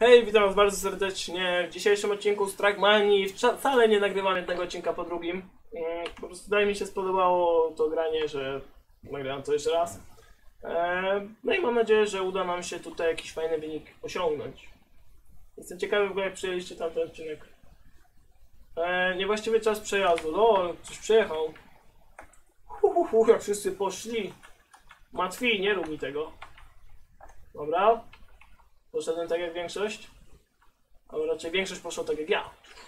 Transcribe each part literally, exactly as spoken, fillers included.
Hej, witam was bardzo serdecznie w dzisiejszym odcinku z Trackmanii. Wcale nie nagrywam jednego odcinka po drugim. Po prostu dalej mi się spodobało to granie, że nagrałem to jeszcze raz. No i mam nadzieję, że uda nam się tutaj jakiś fajny wynik osiągnąć. Jestem ciekawy w ogóle, jak przyjęliście tamten odcinek. Niewłaściwy czas przejazdu. No, coś przejechał. Uhuhu, jak wszyscy poszli. Matwi, nie rób mi tego. Dobra. Poszedłem tak jak większość. Ale raczej większość poszła tak jak ja.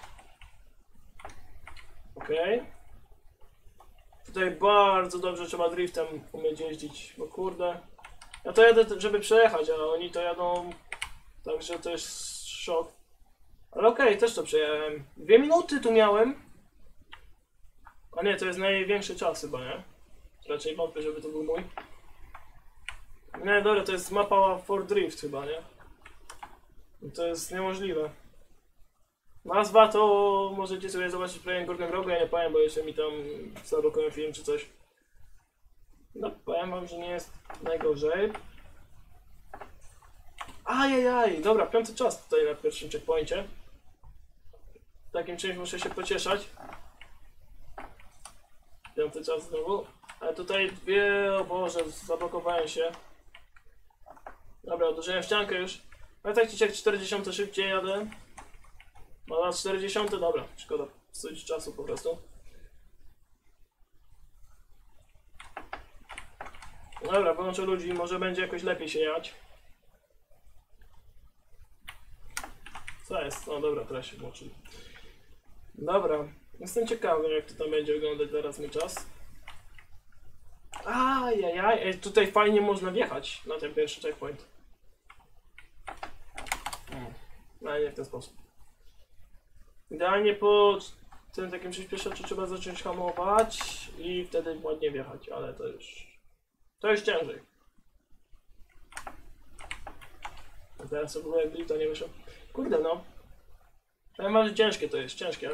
Okej. Okay. Tutaj bardzo dobrze trzeba driftem umieć jeździć, bo kurde. Ja to jadę, żeby przejechać, a oni to jadą. Także to jest szok. Ale okej, okay, też to przejechałem. Dwie minuty tu miałem. A nie, to jest największy czas chyba, nie? Raczej wątpię, żeby to był mój. Nie, dobra, to jest mapa for drift chyba, nie? To jest niemożliwe. Nazwa to możecie sobie zobaczyć w prawym górnym rogu, ja nie powiem, bo jeszcze mi tam zablokują film czy coś. No, powiem wam, że nie jest najgorzej. Ajajaj, dobra, piąty czas tutaj na pierwszym checkpoincie. Takim czymś muszę się pocieszać. Piąty czas znowu. Ale tutaj dwie, o Boże, zablokowałem się. Dobra, uderzyłem w ściankę już. Ale tak czy jak czterdzieści szybciej jadę. No na czterdzieści, dobra, szkoda psuć czasu po prostu. Dobra, wyłączę ludzi, może będzie jakoś lepiej się jechać. Co jest? No dobra, teraz się włączyli. Dobra, jestem ciekawy, jak to tam będzie wyglądać teraz mój czas. Ajajaj, tutaj fajnie można wjechać na ten pierwszy checkpoint. No nie w ten sposób. Idealnie po tym takim przyspieszaczu trzeba zacząć hamować i wtedy ładnie wjechać, ale to już... To już ciężej. A teraz w ogóle jak to nie wyszło. Kurde no. Ja mam, że ciężkie to jest, ciężkie.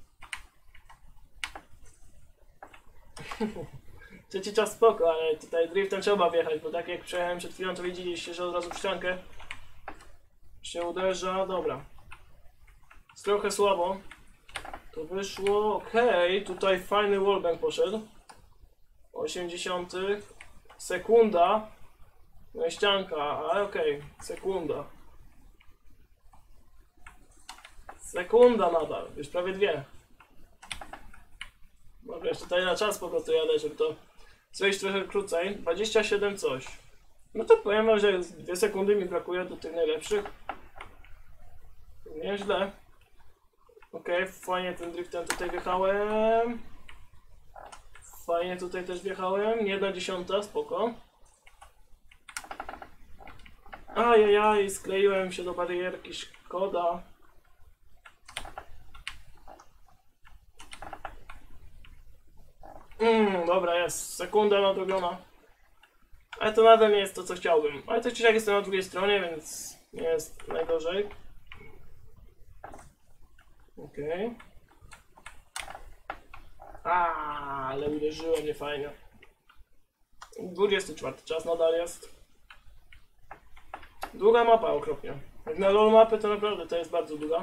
Trzeci czas spoko, ale tutaj driftem trzeba wjechać, bo tak jak przejechałem przed chwilą, to widzieliście, że od razu w ściankę się uderza. Dobra. Jest trochę słabo. To wyszło. Okej, okay. Tutaj fajny wallbang poszedł. osiemdziesiąt. Sekunda. No i ścianka, ale okej. Okay. Sekunda. Sekunda nadal. Już prawie dwie. Dobra, jeszcze tutaj na czas po prostu jadę, żeby to zejść trochę krócej. dwadzieścia siedem coś. No to powiem wam, że dwie sekundy mi brakuje do tych najlepszych. Nieźle. Okej, okay, fajnie tym driftem tutaj wjechałem. Fajnie tutaj też wjechałem. Jedna dziesiąta, spoko. Ajajaj, skleiłem się do barierki, szkoda. Mm, dobra, jest. Sekunda nadrobiona. Ale to nadal nie jest to, co chciałbym. Ale to jak jestem na drugiej stronie, więc nie jest najgorzej. Okej. Okay. A, ale uderzyłem nie fajnie. dwudziesty czwarty czas nadal jest. Długa mapa okropnie. Jak na lol mapy to naprawdę to jest bardzo długa.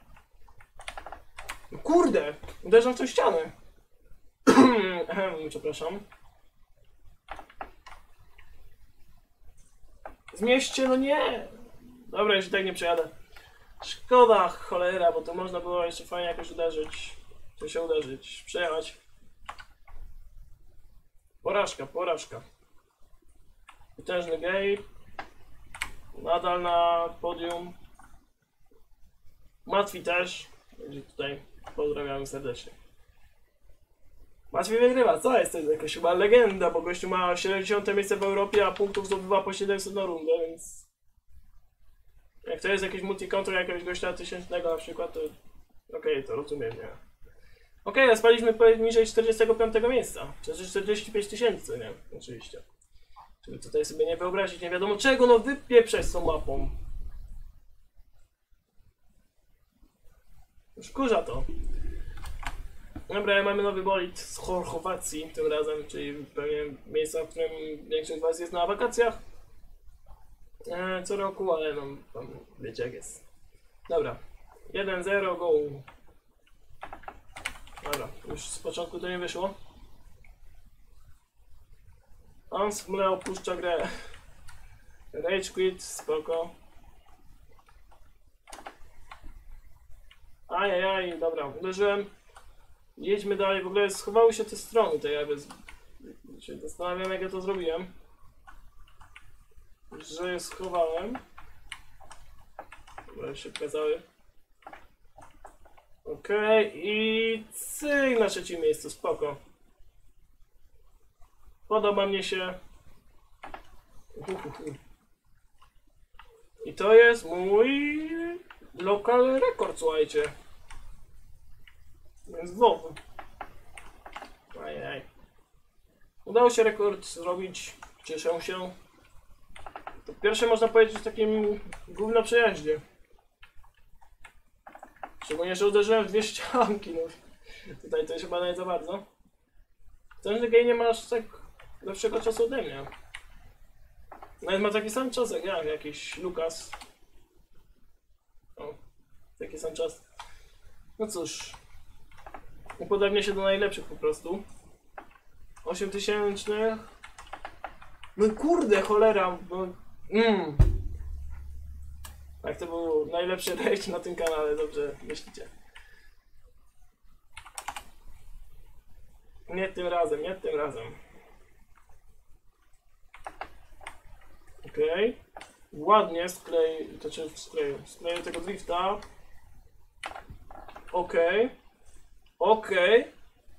No kurde! Uderzam w tą ścianę. Przepraszam. Zmieście, no nie! Dobra, już i tak nie przejadę. Szkoda, cholera, bo to można było jeszcze fajnie jakoś uderzyć. Czy się uderzyć, przejechać. Porażka, porażka. Potężny gej. Nadal na podium. Matwi też. Będzie tutaj pozdrawiamy serdecznie. Matwi wygrywa, co jest? To jest jakaś chyba legenda, bo gościu ma siedemdziesiąte miejsce w Europie, a punktów zdobywa po siedemset na rundę, więc... Jak to jest jakiś multikontrol jakiegoś gościa tysięcznego na przykład, to... Okej, okay, to rozumiem, nie? Okej, okay, a spaliśmy poniżej czterdziestego piątego miejsca. Czyli czterdzieści pięć tysięcy, nie? Oczywiście. Żeby tutaj sobie nie wyobrazić nie wiadomo czego, no wypieprzeć z tą mapą. Wkurza to. Dobra, mamy nowy bolid z Chorwacji tym razem, czyli pewnie miejsca, w którym większość z was jest na wakacjach. E, co roku, ale no tam wiecie jak jest. Dobra. jeden zero, go. Dobra, już z początku to nie wyszło. Ansmle opuszcza grę. Rage quit, spoko. Ajajaj, dobra, uderzyłem. Jedźmy dalej, w ogóle schowały się te strony tej jakby. Się zastanawiam jak ja to zrobiłem. Że je schowałem. Dobra, się pokazały. Okej, okay, i cyk na trzecim miejscu, spoko. Podoba mnie się. Uhuhu. I to jest mój lokal rekord, słuchajcie. Więc WoW. Ajaj. Udało się rekord zrobić, cieszę się. To pierwsze można powiedzieć w takim gówno przejeździe. Szczególnie, że uderzyłem w dwie ścianki, no. Tutaj to jest chyba nawet za bardzo. Ten game nie ma aż tak lepszego czasu ode mnie. Nawet ma taki sam czas jak ja, jakiś Lukas. O, taki sam czas. No cóż. Upodabnia się do najlepszych po prostu. osiem tysięcznych. No kurde, cholera. No, mm. Tak, to był najlepszy rage na tym kanale, dobrze myślicie. Nie tym razem, nie tym razem. Okej. Okay. Ładnie sklej, to czy skleję, skleję tego drifta. Okej. Okay. Okej. Okay.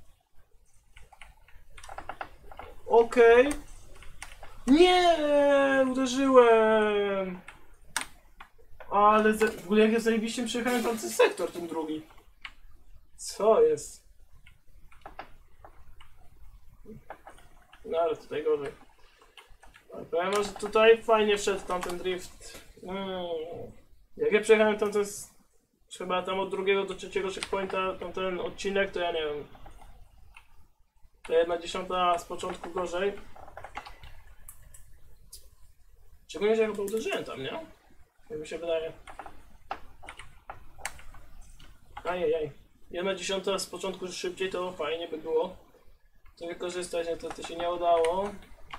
Okej. Okay. Nie, uderzyłem. Ale w ogóle jak ja zajebiście przejechałem tam ten sektor, ten drugi. Co jest? No ale tutaj gorzej. Ale powiem, że tutaj fajnie wszedł tamten drift. Mm. Jak ja przejechałem tamten, chyba tam od drugiego do trzeciego checkpointa, tamten odcinek, to ja nie wiem. To jedna dziesiąta z początku gorzej. Szczególnie, że ja chyba uderzyłem tam, nie? Jak mi się wydaje. Ajajaj. Jedna dziesiąta z początku szybciej, to fajnie by było. To wykorzystać, to, to się nie udało.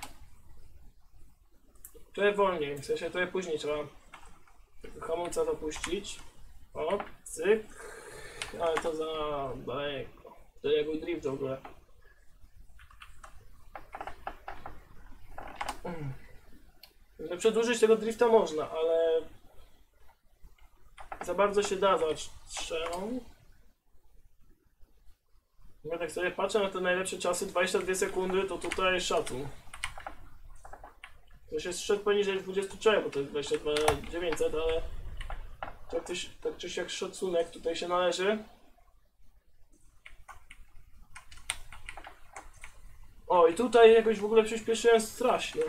Trochę wolniej, w sensie trochę później trzeba tego hamulca zapuścić. O, cyk. Ale to za daleko. To nie był drift w ogóle. Hmm. Przedłużyć tego drifta można, ale za bardzo się da zatrzymać. Ja tak sobie patrzę na te najlepsze czasy, dwadzieścia dwie sekundy, to tutaj szacun. To się zszedł poniżej dwudziestu trzech, bo to jest dwadzieścia dwa tysiące dziewięćset, ale tak, tyś, tak czy siak szacunek tutaj się należy. O, i tutaj jakoś w ogóle przyspieszyłem strasznie.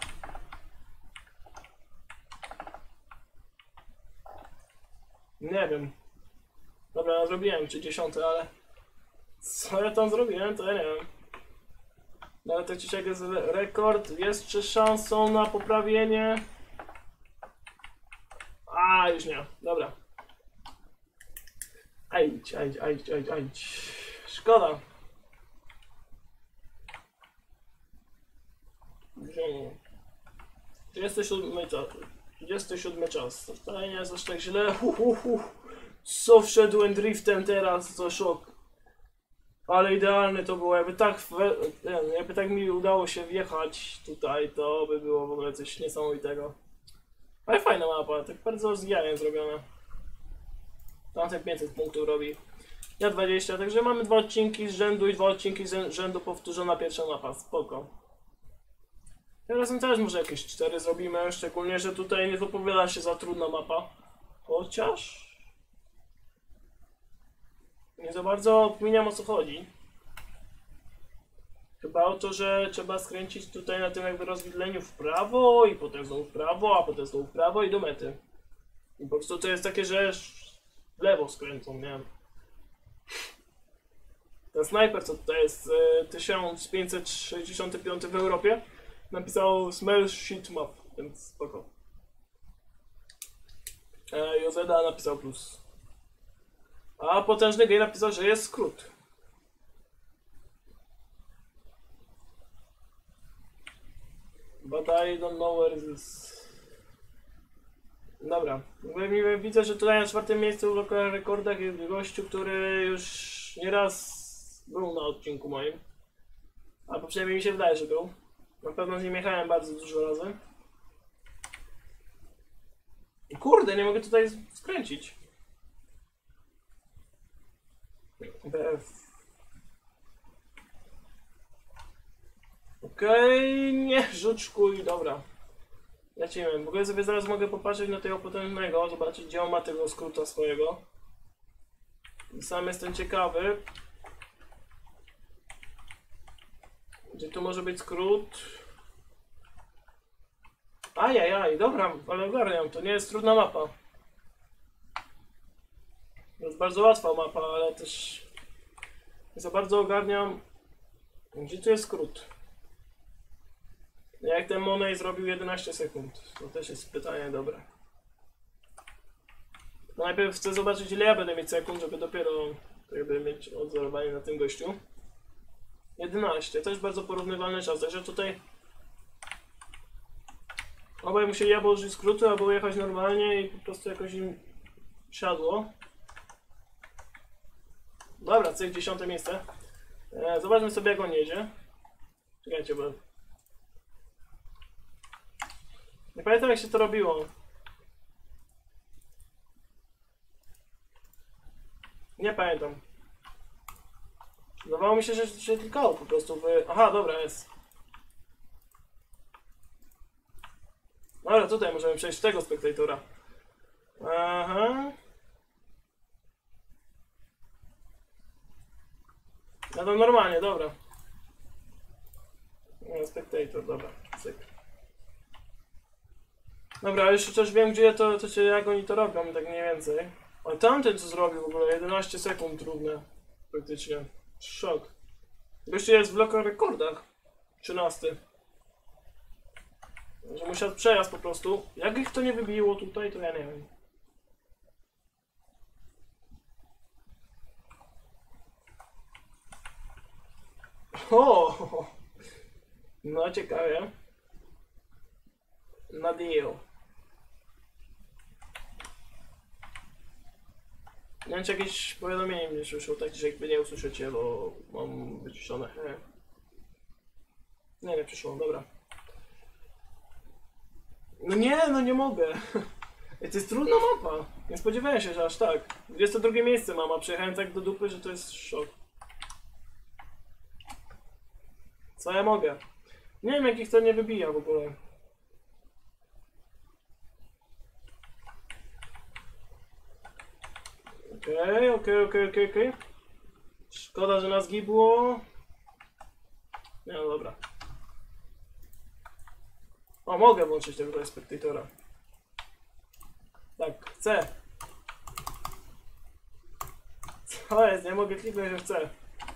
Nie wiem. Dobra, ja zrobiłem trzydzieste, ale co ja tam zrobiłem, to ja nie wiem. No ale tak czy siak jest rekord, jest czy szansą na poprawienie? A, już nie, dobra. Ajdź, ajdź, ajdź, ajdź, ajdź. Szkoda. trzydziesty siódmy czas. trzydziesty siódmy czas. To wcale nie jest aż tak źle. Uh, uh, uh. Co wszedłem driftem teraz, to szok. Ale idealny to było, jakby tak, jakby tak mi udało się wjechać tutaj, to by było w ogóle coś niesamowitego. Ale fajna mapa, tak bardzo z jajem zrobiona. Tamten pięćset punktów robi. Ja dwadzieścia, także mamy dwa odcinki z rzędu i dwa odcinki z rzędu powtórzona pierwsza mapa, spoko. Tym razem też może jakieś cztery zrobimy, szczególnie, że tutaj nie zapowiada się za trudna mapa. Chociaż nie za bardzo opiniam o co chodzi. Chyba o to, że trzeba skręcić tutaj na tym jakby rozwidleniu w prawo i potem znowu w prawo, a potem znowu w prawo i do mety. I po prostu to jest takie, że w lewo skręcą, nie wiem. Ten snajper, co tutaj jest e, tysiąc pięćset sześćdziesiąty piąty w Europie, napisał smell shit map, więc spoko. E, Jozeda napisał plus. A potężny gej napisał, że jest skrót. But I don't know where this... Dobra. Widzę, że tutaj na czwartym miejscu w lokalnych rekordach jest gościu, który już nieraz był na odcinku moim. A przynajmniej mi się wydaje, że był. Na pewno z nim jechałem bardzo dużo razy. Kurde, nie mogę tutaj skręcić. B F. Okej, okay, nie żuczkuj, dobra. Lecimy. W ogóle sobie zaraz mogę popatrzeć na tego potężnego, zobaczyć gdzie on ma tego skróta swojego. Sam jestem ciekawy. Gdzie tu może być skrót? Ajajaj, dobra, ale ogarniam, to nie jest trudna mapa. To jest bardzo łatwa mapa, ale też nie za bardzo ogarniam, gdzie tu jest skrót. Jak ten Monet zrobił jedenaście sekund? To też jest pytanie dobre. No najpierw chcę zobaczyć ile ja będę mieć sekund, żeby dopiero jakby mieć odzorowanie na tym gościu. jedenaście, też bardzo porównywalny czas, także tutaj obaj musieli albo użyć skrótu, albo jechać normalnie i po prostu jakoś im siadło. Dobra, cyk, dziesiąte miejsce. E, zobaczmy sobie jak on jedzie. Czekajcie, bo... Nie pamiętam jak się to robiło. Nie pamiętam. Zdawało mi się, że się klikało po prostu w... Aha, dobra, jest. Dobra, tutaj możemy przejść w tego spektatora. Aha. No to normalnie, dobra. No, spektator, dobra, cyk. Dobra, już też wiem gdzie to, to się, jak oni to robią, tak mniej więcej. Ale tamten co zrobił w ogóle, jedenaście sekund równe. Praktycznie. Szok. Gościu jest w lokal rekordach. trzynasty. Że musiał przejazd po prostu. Jak ich to nie wybiło tutaj, to ja nie wiem. O! No ciekawie. Na deal. Nie wiem czy jakieś powiadomienie mnie przyszło, tak że jakby nie usłyszycie, bo mam wyciszone. Nie, nie przyszło, dobra. No nie, no nie mogę. To jest trudna mapa. Nie spodziewałem się, że aż tak. dwudzieste drugie miejsce mam, a przyjechałem tak do dupy, że to jest szok. Co ja mogę? Nie wiem jakich to nie wybija w ogóle. Okej, okej, okej, okej, okej. Szkoda, że nas gibło. Nie, no dobra. O, mogę włączyć tego spektatora. Tak, chcę. Co jest? Nie mogę kliknąć, że chcę.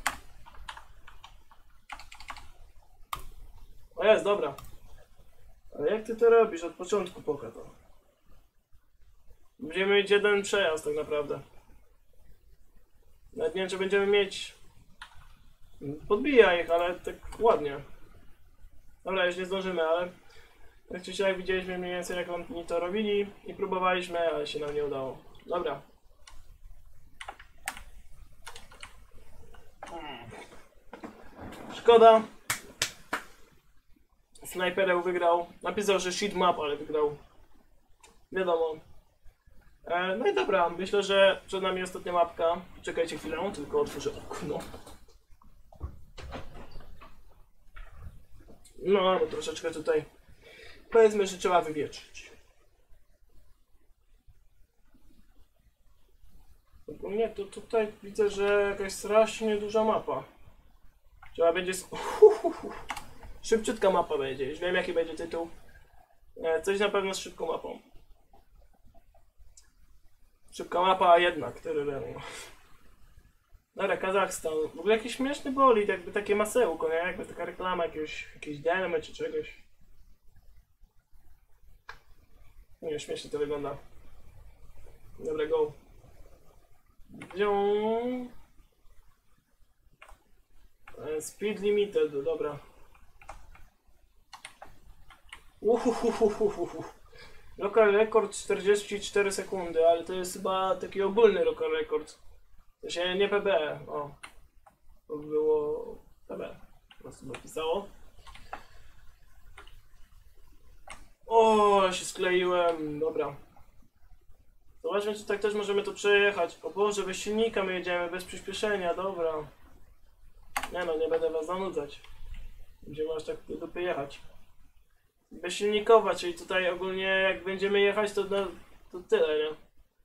O jest, dobra. Ale jak ty to robisz? Od początku poka to. Będziemy mieć jeden przejazd tak naprawdę. Nawet nie wiem czy będziemy mieć... Podbija ich, ale tak ładnie. Dobra, już nie zdążymy, ale... Tak czy siak widzieliśmy mniej więcej jak oni to robili i próbowaliśmy, ale się nam nie udało. Dobra. Szkoda. Snajpereł wygrał. Napisał, że shit map, ale wygrał. Wiadomo. E, no i dobra, myślę, że przed nami ostatnia mapka. Czekajcie chwilę, tylko otworzę okno. No, bo troszeczkę tutaj powiedzmy, że trzeba wywietrzyć. Ogólnie to tutaj widzę, że jakaś strasznie duża mapa. Trzeba będzie... Szybciutka mapa będzie, już wiem jaki będzie tytuł. Coś na pewno z szybką mapą. Szybka mapa, a jednak. Dobra, Kazachstan. W ogóle jakiś śmieszny bolid, jakby takie masełko, nie? Jakby taka reklama jakiegoś, jakiejś delmy czy czegoś. Nie, śmiesznie to wygląda. Dobra, go. Zią. Speed limited, dobra. Uhuhuhuhuhu. Local record czterdzieści cztery sekundy, ale to jest chyba taki ogólny local record. To się nie P B, o. To było P B. Po prostu napisało. O, się skleiłem, dobra. Zobaczmy, czy tak też możemy to przejechać. O Boże, bez silnika my jedziemy, bez przyspieszenia, dobra. Nie no, nie będę was zanudzać. Będziemy aż tak do dupy jechać. Bezsilnikowa, czyli tutaj ogólnie jak będziemy jechać, to, no, to tyle, nie?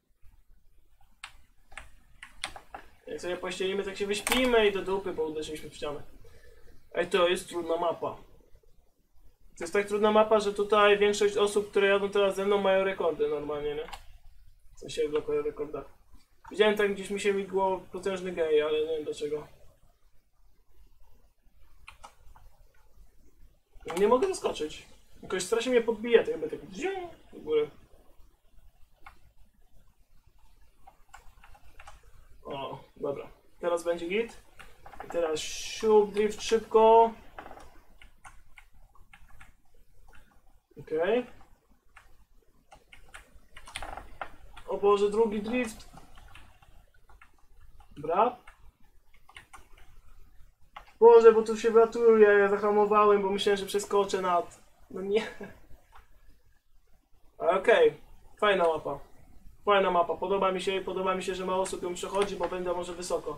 Jak sobie pościelimy, tak się wyśpimy i do dupy, bo uderzyliśmy w ścianę. Ej, to jest trudna mapa. To jest tak trudna mapa, że tutaj większość osób, które jadą teraz ze mną, mają rekordy normalnie, nie? W sensie w lokalnych rekordach. Widziałem tak, gdzieś mi się migło potężny gej, ale nie wiem dlaczego. Nie mogę doskoczyć. Jakoś strasznie mnie podbija, to jakby tak w górę. O, dobra. Teraz będzie git. I teraz siup, drift szybko. Okej. Okay. O Boże, drugi drift. Dobra. Boże, bo tu się wlatuje, ja zahamowałem, bo myślałem, że przeskoczę nad... No nie. Okej, okay. Fajna mapa. Fajna mapa, podoba mi się, podoba mi się, że mało osób ją przechodzi, bo będę może wysoko.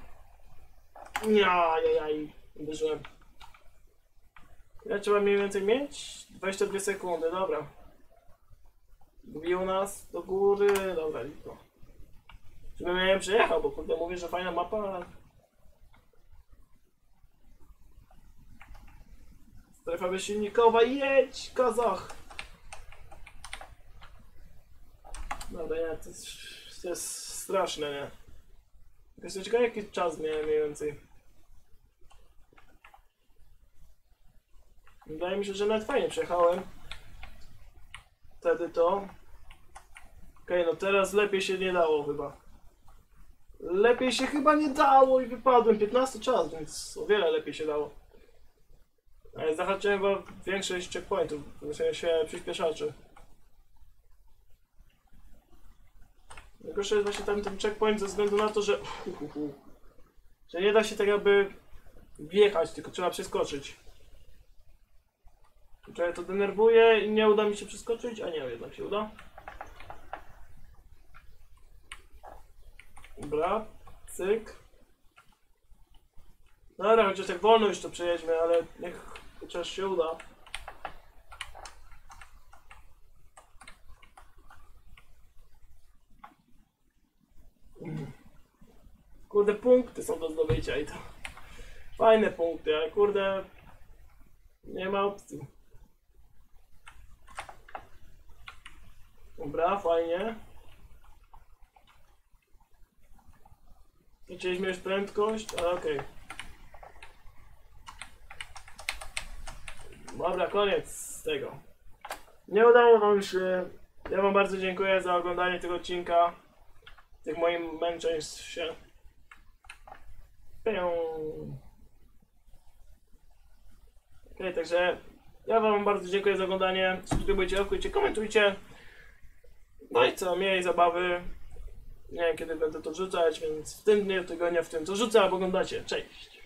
Jajajaj, uderzyłem. Ile trzeba mniej więcej mieć? dwadzieścia dwie sekundy, dobra. Wbił nas do góry, dobra, lipo. Żebym ja ją przejechał, bo kurde mówię, że fajna mapa. Strefa bezsilnikowa, jedź, Kazach! Dobra, nie, to jest, to jest straszne, nie? Jestem ciekawy, jaki czas miałem mniej więcej. Wydaje mi się, że nawet fajnie przejechałem. Wtedy to. Okej, okay, no teraz lepiej się nie dało chyba. Lepiej się chyba nie dało i wypadłem. piętnasty czas, więc o wiele lepiej się dało. Ale zahaczyłem chyba większość checkpointów, w sensie przyspieszaczy. Najgorsze jest właśnie tam ten checkpoint ze względu na to, że... Uh, uh, uh, że nie da się tak jakby wjechać, tylko trzeba przeskoczyć. Czyli to denerwuje i nie uda mi się przeskoczyć, a nie, jednak się uda. Dobra, cyk. Dobra, chociaż tak wolno już to przejedźmy, ale niech chociaż się uda. Kurde, punkty są do zdobycia i to fajne punkty, ale kurde nie ma opcji. Dobra, fajnie. Chcieliśmy już prędkość, ale okej. Okay. Dobra, koniec z tego. Nie udało wam się. Ja wam bardzo dziękuję za oglądanie tego odcinka. Tych moim męczeństw się. Okej, okay, także ja wam bardzo dziękuję za oglądanie. Subskrybujcie, łapkujcie, komentujcie. No i co, miej zabawy. Nie wiem kiedy będę to wrzucać, więc w tym dniu tygodnia w tym co rzucę albo oglądacie. Cześć!